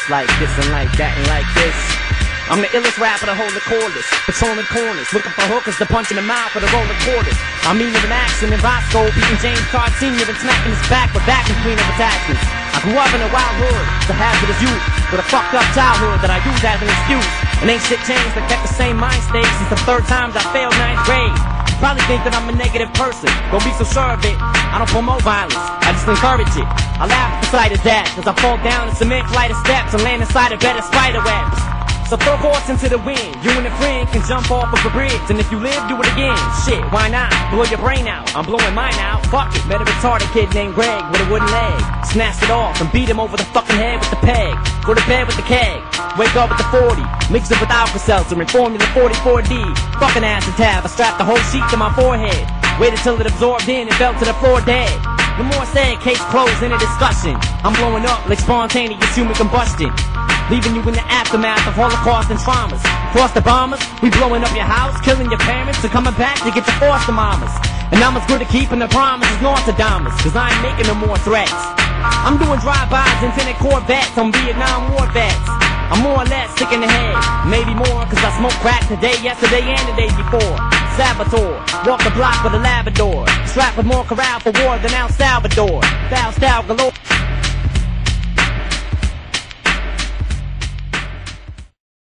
like this and like that and like this. I'm the illest rapper to hold the cordless, patrolling corners, looking for hookers to punch in the mouth for the roll of quarters. I'm meaner than action in Roscoe, beating James Card Sr. and smacking his back with vacuum cleaner attachments. I grew up in a wild hood, the hazardous youth, with a fucked up childhood that I use as an excuse. And ain't shit changed, I kept the same mind state since the 3rd time I failed 9th grade. You probably think that I'm a negative person, don't be so sure of it. I don't promote violence, I just encourage it. I laugh at the sight of that, cause I fall down a cement flight of steps and land inside a bed of spider webs. So throw caution to the wind, you and a friend can jump off of a bridge, and if you live, do it again. Shit, why not? Blow your brain out, I'm blowing mine out. Fuck it, met a retarded kid named Greg with a wooden leg. Snatched it off and beat him over the fucking head with the peg. Go to bed with the keg, wake up with the 40, mix it with Alka-Seltzer and Formula 44D. Fucking acid tab, I strapped the whole sheet to my forehead. Waited till it absorbed in and fell to the floor dead. No more said, case closed, in a discussion. I'm blowing up like spontaneous human combustion, leaving you in the aftermath of Holocaust and traumas. Cross the bombers, we blowing up your house, killing your parents, and coming back to get your foster mamas. And I'm as good at keeping the promise as Nostradamus, cause I ain't making no more threats. I'm doing drive-bys in tinted Corvettes on Vietnam War vets. I'm more or less sick in the head, maybe more, cause I smoked crack today, yesterday, and the day before. Saboteur, walk the block with a Labrador, strapped with more corral for war than El Salvador. Foul style galore.